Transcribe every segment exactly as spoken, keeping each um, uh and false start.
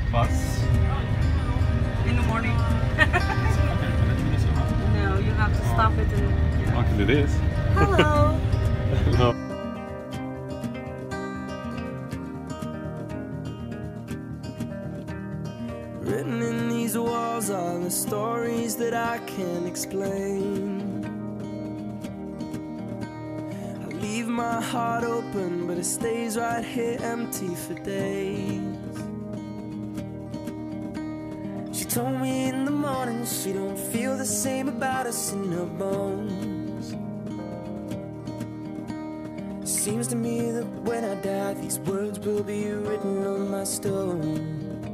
bus? In the morning. No, you have to Oh. stop it and... Yeah. I can do this. Hello! No. Written in these walls are the stories that I can't explain. I leave my heart open, but it stays right here empty for days. She told me in the morning she don't feel the same about us in her bones. Seems to me that when I die, these words will be written on my stone.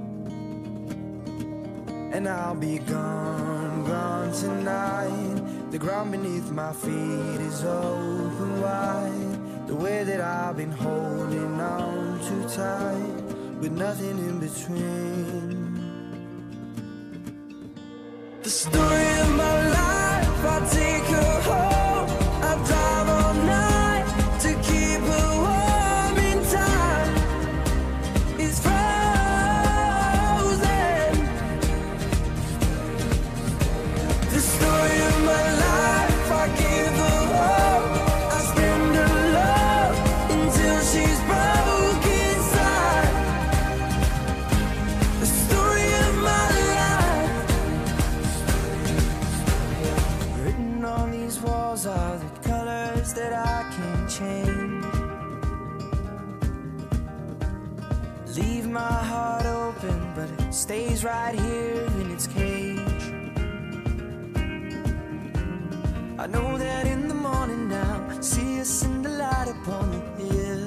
And I'll be gone, gone tonight. The ground beneath my feet is open wide. The way that I've been holding on too tight, with nothing in between. The story of my life, I take her home. I drive all night to keep her warm in time. It's frozen. The story of my life, I give her hope. I spend her love until she's broke inside. The story of my life. Written on these walls are the colors that I can't change. Leave my heart open, but it stays right here in its cage. I know that in the morning now, see us in the light upon the hill.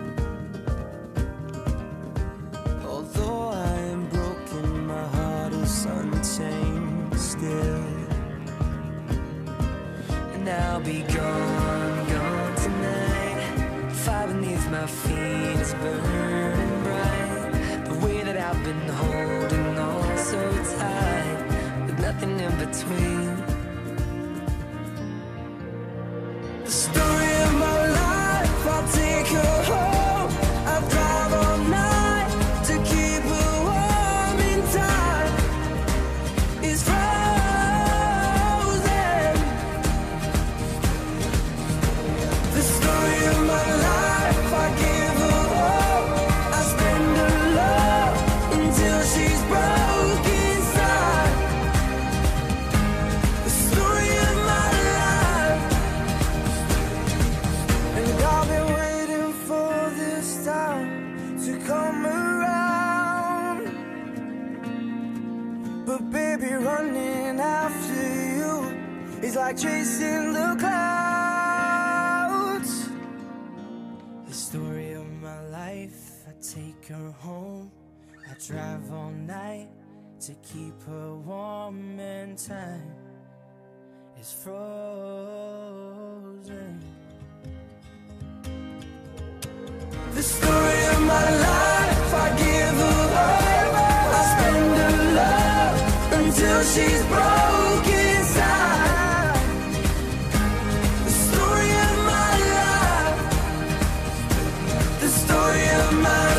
Although I am broken, my heart is untamed still. And I'll be gone, gone tonight. Fire beneath my feet is burning bright. The way that I've been holding on so tight, with nothing in between. The story of my life, I'll take her home. I drive all night to keep her warm in time. It's frozen. The story of my life, I give her hope. I spend her love until she's broke inside. The story of my life. And I've been waiting for this time to come around. But baby, running after you is like chasing the clouds. The story of my life, I take her home. I drive all night to keep her warm, and time is frozen. The story of my life, I give her hope. I spend her love until she's broke inside. The story of my life, the story of my